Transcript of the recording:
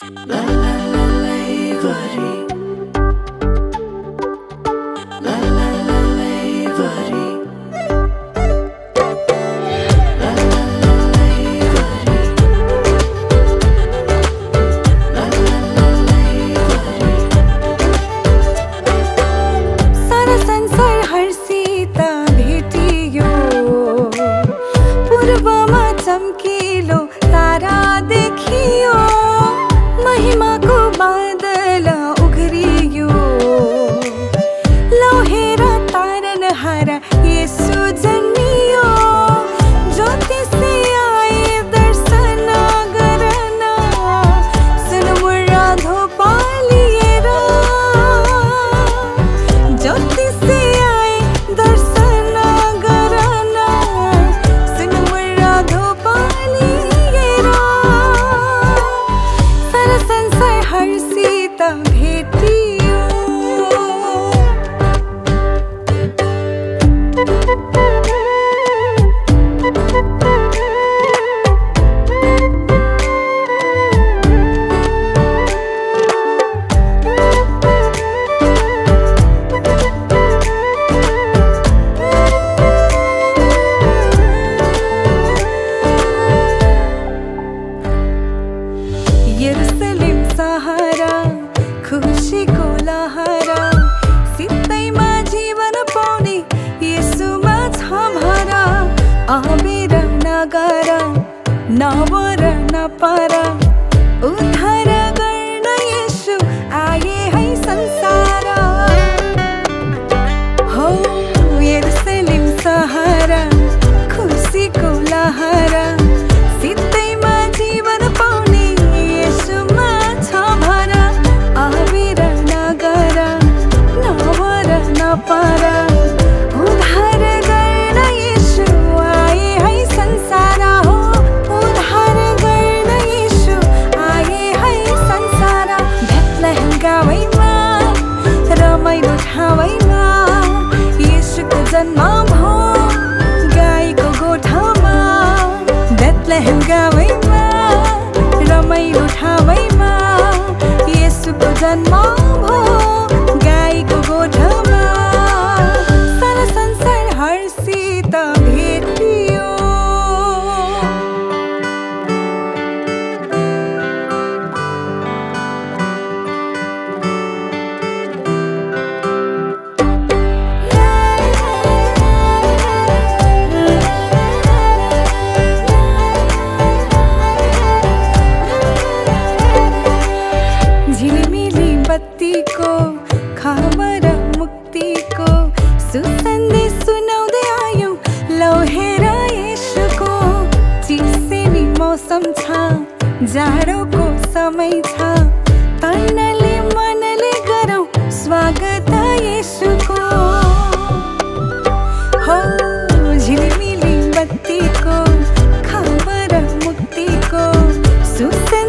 चमकीलो तारा देखियो, महिमा को बादल उघरियो, लोहेर तारन हारा येशु जन्मियो, ज्योति से आए दर्शन गर्न, सुनमुरा धोपा लिएर, ज्योति से आए दर्शन गर्न, सुनमुरा धोपा लिएर, सारा संसार हर्षित भेटियो। यरुशलेम सहारा खुशीको लहरा, सित्तैमा जीवन पाउने येशूमा छ भरा, अबेर नगर नवर नपर, उद्धार गर्न येशू आए है संसार। हो यरुशलेम सहारा खुशीको लहरा, सित्तैमा जीवन पाउने येशूमा छ भरा, अबेर नगर नवर नपर, उद्धार गर्न येशू आए है संसार। हो उद्धार गर्न येशू आए है संसार। बेथलेहेम गाउँमा रमाइलो ठाउँमा येशूको जन्म भयो गाईको गोठमा। बेथलेहेम गाउँमा रमाइलो ठाउँमा येशूको जन्म भयो गाईको गोठमा, सारा संसार हर्षित भेटियो। झिलिमिली बत्तीको खबर मुक्तिको सुसन्देश सुनाउँदै आयौँ, लोहेर येशूको। चिसोनी मौसम छ, जाडोको समय छ, तनले मनले गरौँ स्वागत येशूको। हो झिलिमिली बत्तीको खबर मुक्तिको सुसन्देश